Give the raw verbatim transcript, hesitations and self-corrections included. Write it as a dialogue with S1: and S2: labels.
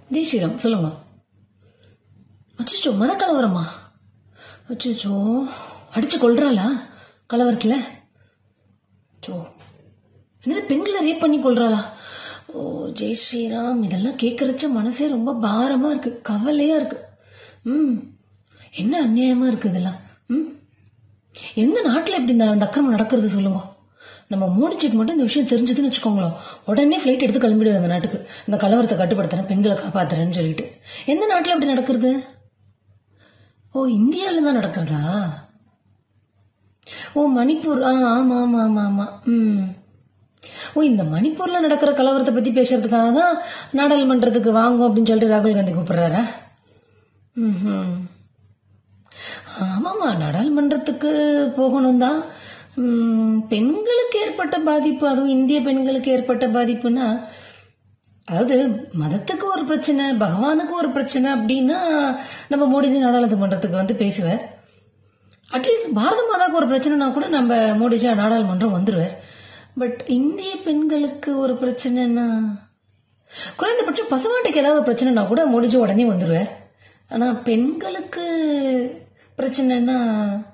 S1: ஜெய் ஸ்ரீராம். சொல்லுங்க. அச்சோ, மத கலவரமா? அச்சோ, அடிச்சு கொள்றாளா கலவரத்துல? சோ, என்னது பெண்களை ரேப் பண்ணி கொள்றாளா? ஓ ஜெய் ஸ்ரீராம், இதெல்லாம் கேட்கறச்ச மனசே ரொம்ப பாரமா இருக்கு, கவலையா இருக்கு. ம் என்ன அநியாயமா இருக்கு இதெல்லாம். ம் எந்த நாட்டுல இப்படி இந்த அக்கிரமம் நடக்கிறது சொல்லுங்க. நம்ம மோடிச்சிக்கு மட்டும் இந்த விஷயம் தெரிஞ்சதுன்னு வச்சுக்கோங்களேன், உடனே ஃபிளைட் எடுத்து கிளம்பிடுவாங்க அந்த நாட்டுக்கு, இந்த கலவரத்தை கட்டுப்படுத்துறேன், பெண்களை காப்பாத்துறேன்னு சொல்லிட்டு. எந்த நாட்டுல அப்படி நடக்கிறது? ஓ, இந்தியாவில தான் நடக்கிறதா? ஓ, மணிப்பூர். ஆ ஆமா ஆமா ஆமா ஆமா. ம் ஓ, இந்த மணிப்பூர்ல நடக்கிற கலவரத்தை பத்தி பேசுறதுக்காக தான் நாடாளுமன்றத்துக்கு வாங்கும் அப்படின்னு சொல்லிட்டு ராகுல் காந்தி கூப்பிடுறாரா? ம் ஆமாமா, நாடாளுமன்றத்துக்கு போகணும் தான். பெண்களுக்கு ஏற்பட்ட பாதிப்பு, அதுவும் இந்திய பெண்களுக்கு ஏற்பட்ட பாதிப்புனா, அதாவது மதத்துக்கு ஒரு பிரச்சனை, பகவானுக்கு ஒரு பிரச்சனை அப்படின்னா நம்ம மோடிஜி நாடாளுமன்றத்துக்கு வந்து பேசுவார். அட்லீஸ்ட் பாரத மாதாக்கு ஒரு பிரச்சனைனா கூட நம்ம மோடிஜி நாடாளுமன்றம் வந்துருவார். பட் இந்திய பெண்களுக்கு ஒரு பிரச்சனைனா, குறைந்தபட்சம் பசுமாட்டுக்கு ஏதாவது பிரச்சனைனா கூட மோடிஜி உடனே வந்துருவார். ஆனா பெண்களுக்கு பிரச்சனைனா